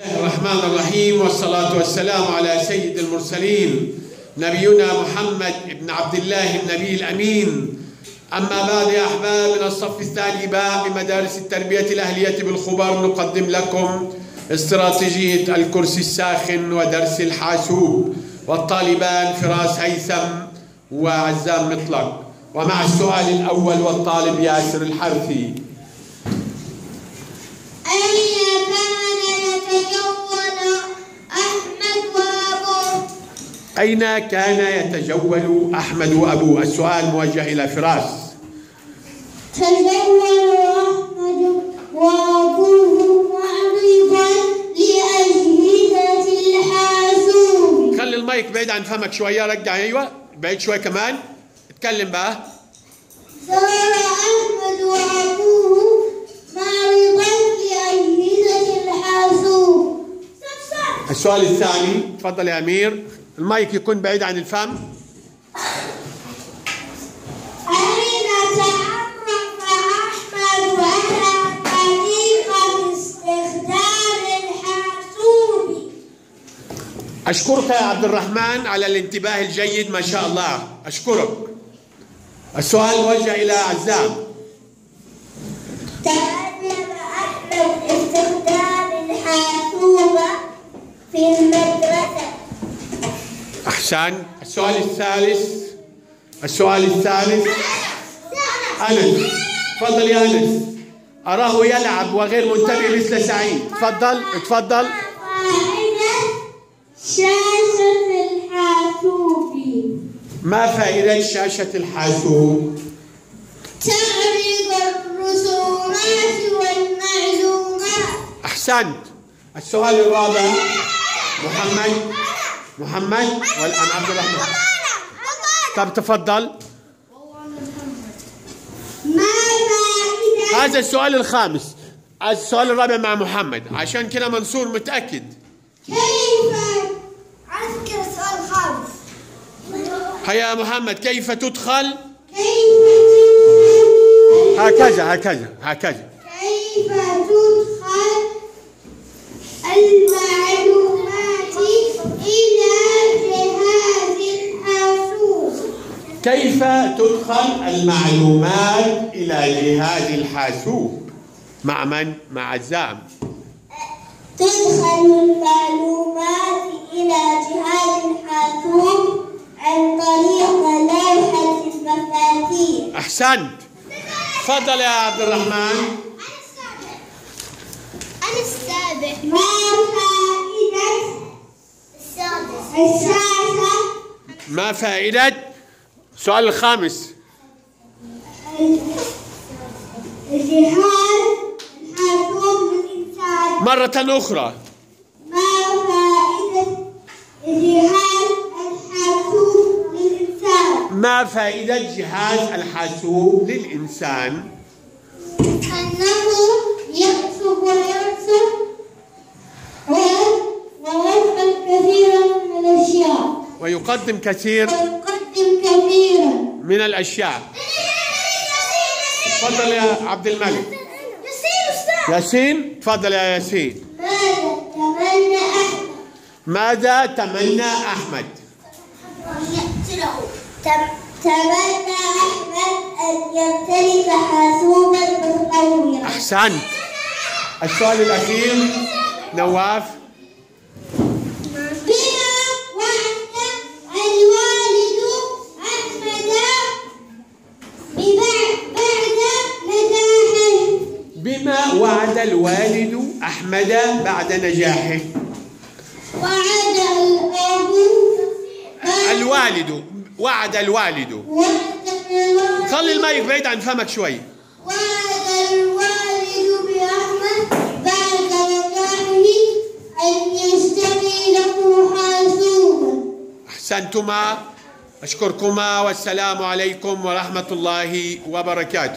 الرحمن الرحيم، والصلاة والسلام على سيد المرسلين نبينا محمد بن عبد الله النبي الأمين. أما بعد يا أحباب، من الصف الثاني باء بمدارس التربية الأهلية بالخبر نقدم لكم استراتيجية الكرسي الساخن ودرس الحاسوب، والطالبان فراس هيثم وعزام مطلق. ومع السؤال الأول والطالب ياسر الحرثي. أين كان يتجول أحمد وأبوه؟ السؤال موجه إلى فراس. تجول أحمد وأبوه معرضا لأجهزة الحاسوب. خلي المايك بعيد عن فمك شوية، رجع أيوة بعيد شوية كمان، اتكلم بقى. زار أحمد وأبوه معرضا لأجهزة الحاسوب. السؤال الثاني، تفضل يا أمير، المايك يكون بعيد عن الفم. أين تعرف أحمد على طريقة استخدام الحاسوب؟ أشكرك يا عبد الرحمن على الانتباه الجيد، ما شاء الله، أشكرك. السؤال موجه إلى عزام. تعلم أحمد استخدام الحاسوب في المدرسة. أحسن. السؤال الثالث أنس، تفضل يا أنس. أراه يلعب وغير منتبه مثل سعيد. تفضل. شاشة الحاسوب. ما فائدة شاشة الحاسوب؟ تعرض الرسومات والمعلومات. أحسنت. السؤال الرابع محمد والآن عبد الرحمن. طب تفضل. ما فائدة؟ هذا السؤال الخامس. السؤال الرابع مع محمد، عشان كده منصور متأكد. كيف أذكر السؤال الخامس؟ هيا محمد، كيف تدخل؟ كيف هكذا. كيف تدخل المعلومات إلى جهاز الحاسوب؟ كيف تدخل المعلومات إلى جهاز الحاسوب؟ مع من؟ مع عزام. تدخل المعلومات إلى جهاز الحاسوب عن طريق لوحة المفاتيح. أحسنت. تفضل يا عبد الرحمن. أنا السابع. ما فائدة الشاشة؟ ما فائدة؟ السؤال الخامس. جهاز الحاسوب للإنسان. مرة أخرى. ما فائدة جهاز الحاسوب للإنسان؟ ما فائدة جهاز الحاسوب للإنسان؟ أنه يحسب ويرسم ويفعل كثيرا من الأشياء. ويقدم كثير من الأشياء. تفضل يا عبد الملك. ياسين، تفضل يا ياسين. ماذا تمنى أحمد؟ تمنى أحمد أن يمتلك حاسوبا متطورا. أحسنت. السؤال الأخير نواف. بما وعد الوالد أحمد بعد نجاحه؟ وعد الوالد. خلي المايك بعيد عن فمك شوي. وعد الوالد بأحمد بعد نجاحه أن يشتري له حاسوبا. أحسنتما، أشكركما، والسلام عليكم ورحمة الله وبركاته.